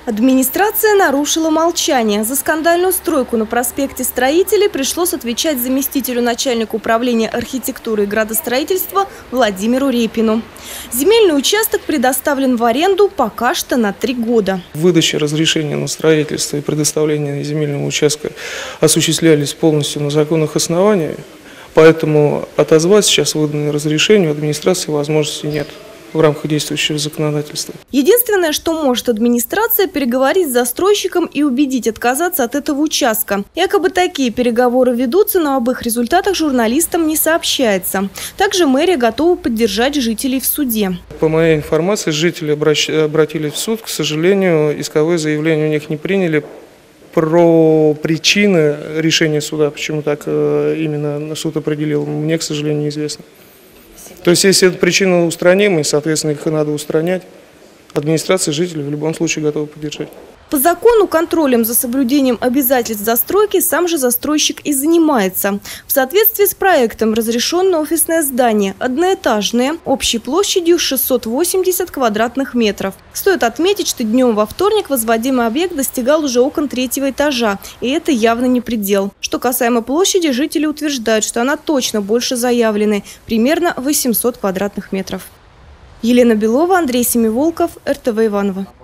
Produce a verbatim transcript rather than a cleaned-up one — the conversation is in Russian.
Администрация нарушила молчание. За скандальную стройку на проспекте Строителей пришлось отвечать заместителю начальника управления архитектуры и градостроительства Владимиру Репину. Земельный участок предоставлен в аренду пока что на три года. Выдача разрешения на строительство и предоставление земельного участка осуществлялись полностью на законных основаниях, поэтому отозвать сейчас выданное разрешение у администрации возможности нет в рамках действующего законодательства. Единственное, что может администрация, переговорить с застройщиком и убедить отказаться от этого участка. Якобы такие переговоры ведутся, но об их результатах журналистам не сообщается. Также мэрия готова поддержать жителей в суде. По моей информации, жители обратились в суд. К сожалению, исковое заявление у них не приняли. Про причины решения суда, почему так именно суд определил, мне, к сожалению, неизвестно. То есть, если эта причина устранима, и, соответственно, их надо устранять, администрация жителей в любом случае готова поддержать. По закону контролем за соблюдением обязательств застройки сам же застройщик и занимается. В соответствии с проектом разрешено офисное здание, одноэтажное, общей площадью шестьсот восемьдесят квадратных метров. Стоит отметить, что днем во вторник возводимый объект достигал уже окон третьего этажа, и это явно не предел. Что касаемо площади, жители утверждают, что она точно больше заявленной, примерно восемьсот квадратных метров. Елена Белова, Андрей Семиволков, эр тэ вэ Иваново.